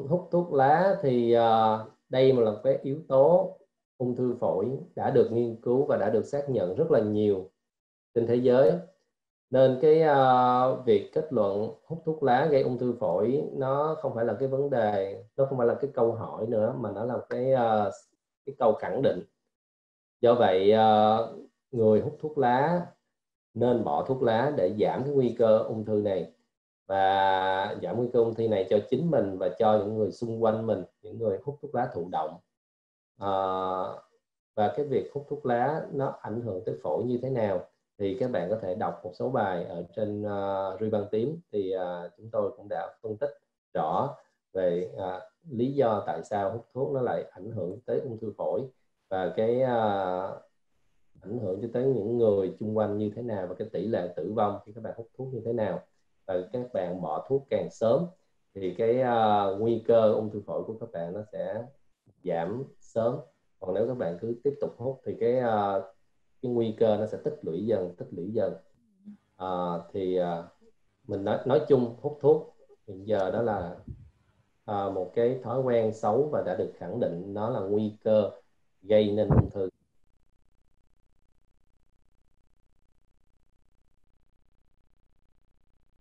hút thuốc lá thì đây là một cái yếu tố ung thư phổi đã được nghiên cứu và đã được xác nhận rất là nhiều trên thế giới, nên cái việc kết luận hút thuốc lá gây ung thư phổi nó không phải là cái vấn đề, nó không phải là cái câu hỏi nữa, mà nó là cái câu khẳng định. Do vậy người hút thuốc lá nên bỏ thuốc lá để giảm cái nguy cơ ung thư này, và giảm nguy cơ ung thư này cho chính mình và cho những người xung quanh mình, những người hút thuốc lá thụ động. Và cái việc hút thuốc lá nó ảnh hưởng tới phổi như thế nào thì các bạn có thể đọc một số bài ở trên Ruy Băng Tím, thì chúng tôi cũng đã phân tích rõ về lý do tại sao hút thuốc nó lại ảnh hưởng tới ung thư phổi, và cái ảnh hưởng cho tới những người xung quanh như thế nào, và cái tỷ lệ tử vong khi các bạn hút thuốc như thế nào. Và các bạn bỏ thuốc càng sớm thì cái nguy cơ ung thư phổi của các bạn nó sẽ giảm sớm. Còn nếu các bạn cứ tiếp tục hút thì cái nguy cơ nó sẽ tích lũy dần. Mình nói chung hút thuốc hiện giờ đó là một cái thói quen xấu và đã được khẳng định nó là nguy cơ gây nên ung thư.